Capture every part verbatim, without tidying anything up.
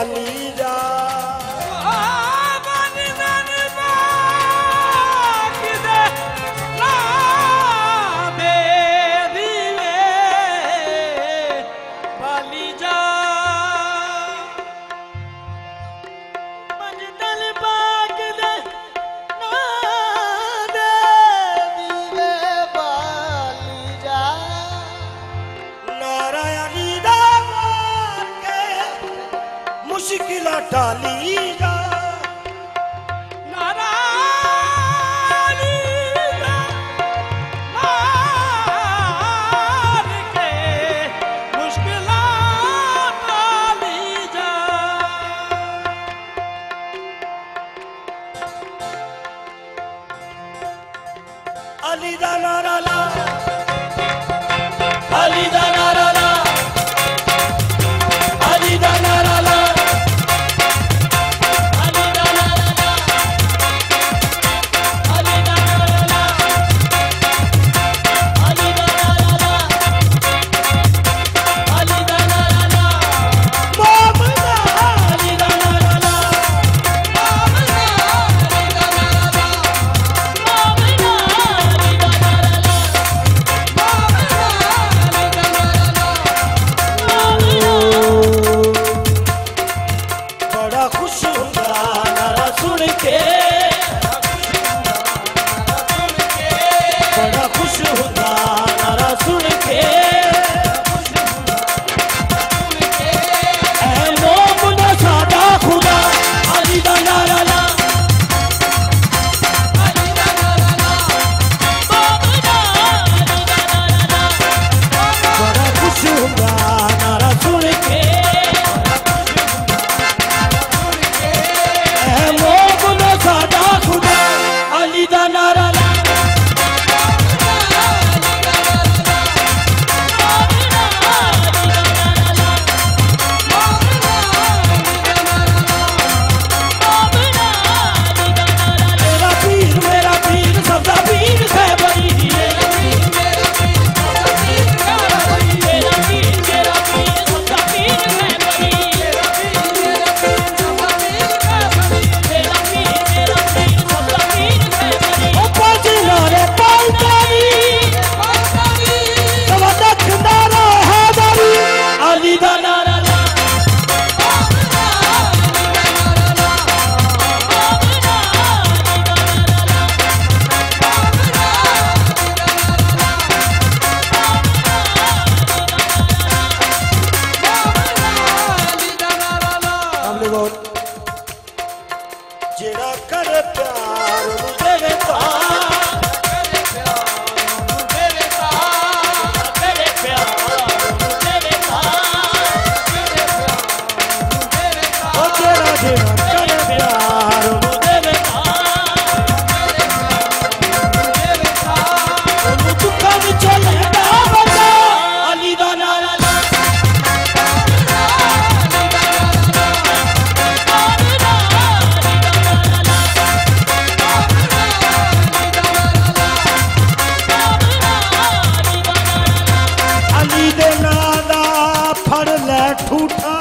बाली जा मुश्किल टाली जा नारायणी जा मार के मुश्किल टाली जा अली दा नारा ला अली दा नारा ला अली दा नारा ला जेड़ा कर प्यार तेरे ठूठा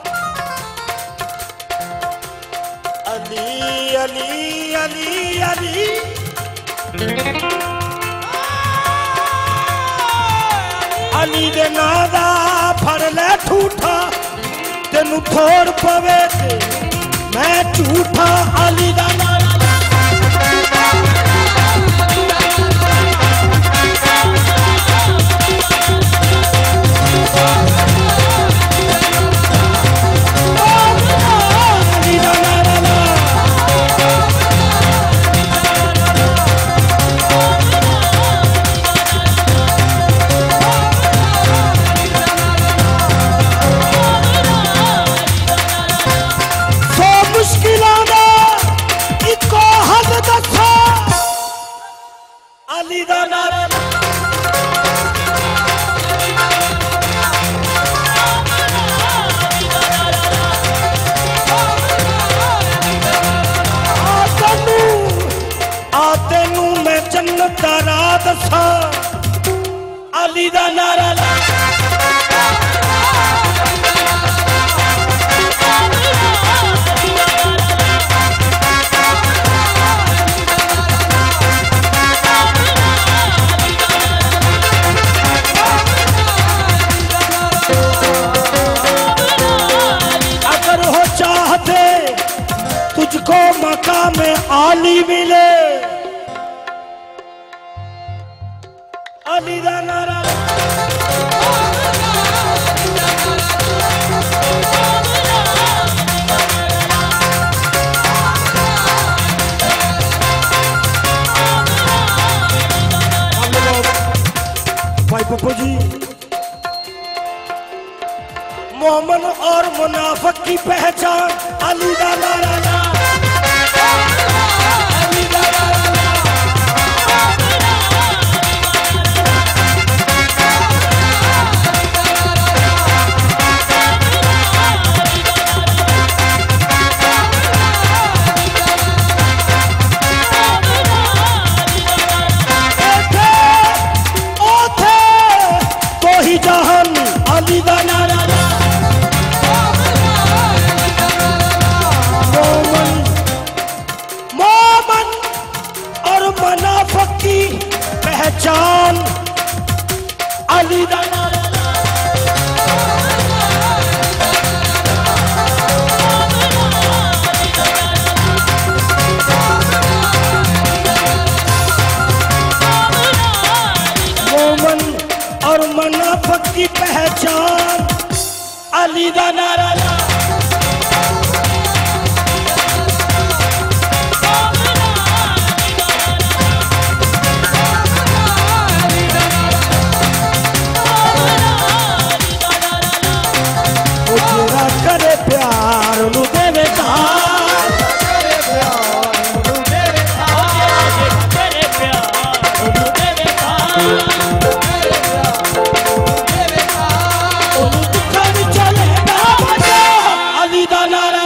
अली अली अली अली अली दे नां दा फड़ ले ठूठा तेनू थोड़ पवे ते मैं झूठा अली दा नारा अली दा नारा आते नू मैं जन्नत दा राह दसा अली दा नारा मकाम आली मिले अली दा नारा भाई पप्पू जी मोमन और मुनाफिक की पहचान अली दा नारा अली दा जहान अली दा नारा मोमन मोमन और मुनाफिक की पहचान अली दा नारा मोमन और मुनाफिक की पहचान अली दा नारा तेरा करे प्यार नु देवे तार करे प्यार नु देवे तार करे प्यार नु देवे तार अली दा नारा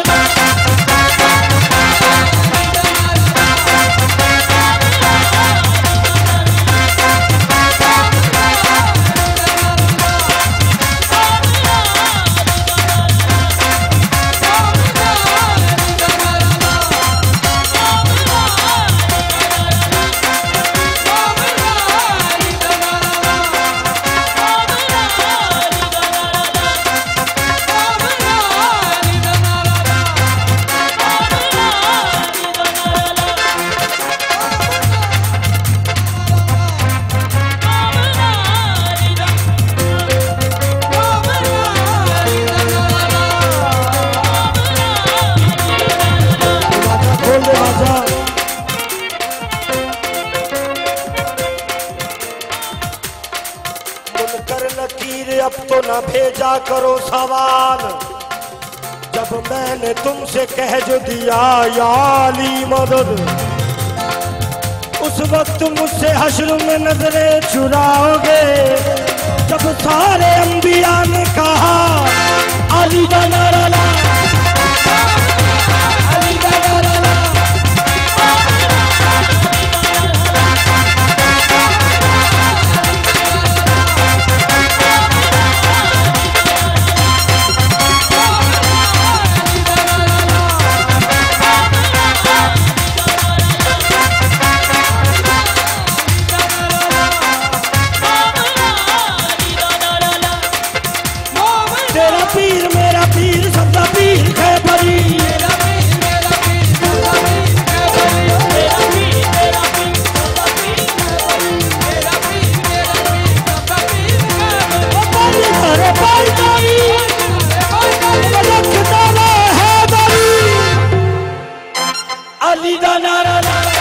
अब तो न भेजा करो सवाल जब मैंने तुमसे कह जो दिया या अली मदद उस वक्त मुझसे हश्र में नजरें चुराओगे जब सारे अंबिया ने कहा अली दा नारा ला अली दा नारा ला तेरा पीर मेरा पीर सबका पीर है बड़ी मेरा पीर मेरा पीर सबका पीर है बड़ी मेरा पीर मेरा पीर सबका पीर है बड़ी मेरा पीर मेरा पीर सबका पीर है बड़ी अरे भाई भाई लख नारा है बड़ी अली दा नारा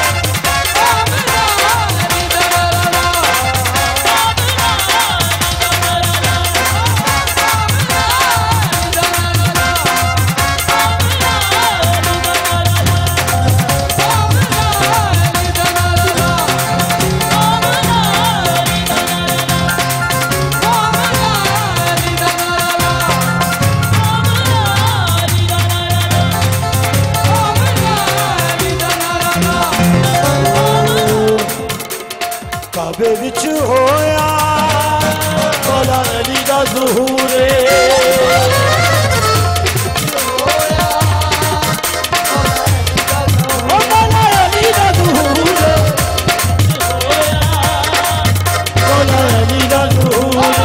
काबे विच होया मौला अली दा ज़हूरे मौला अली दा ज़हूरे मौला अली दा ज़हूरे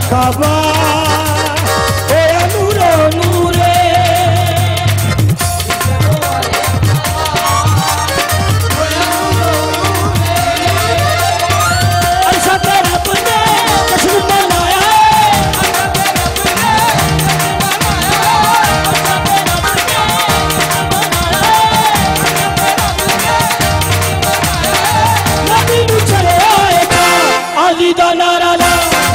काबा होया नूरो नूरे ऐसा तो रब ने कश्मीर बनाया नबी नू चले आएगा अली दा नारा ला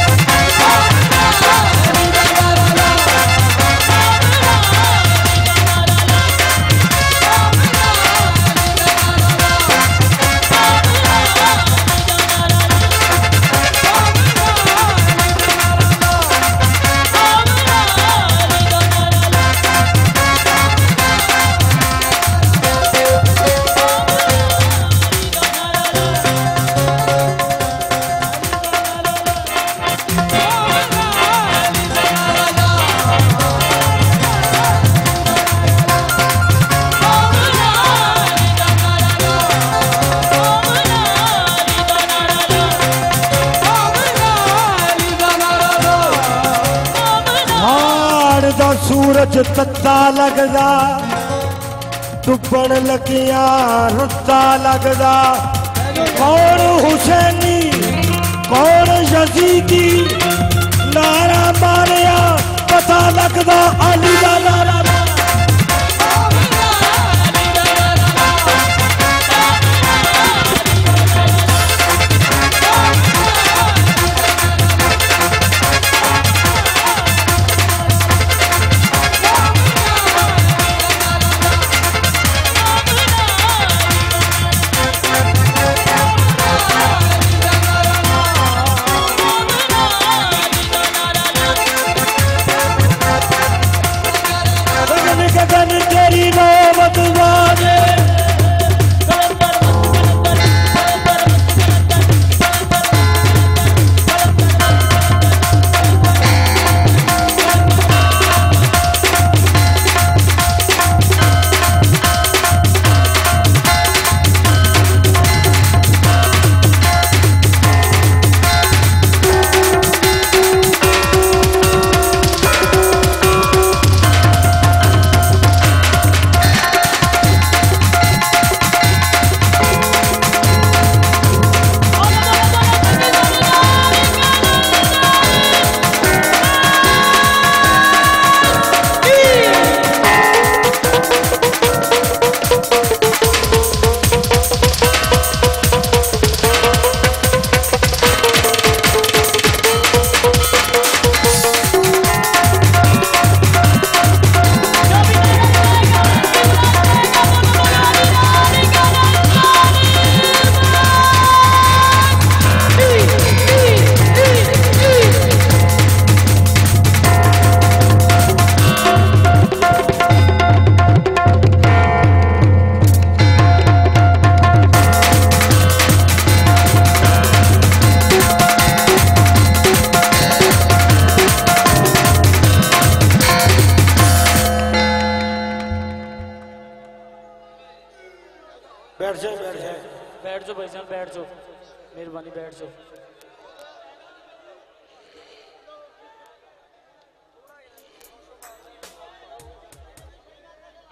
सूरज तत्ता लगदा डुबण लगिया रुत्ता लगदा कौन हुसैनी कौन यजीदी नारा मारिया पता लगदा अली दा नारा गगन तेरी नौबत वाले बैठ जाओ बैठ जाओ बैठ जाओ भाईजान बैठ जाओ मेहरबानी बैठ जाओ।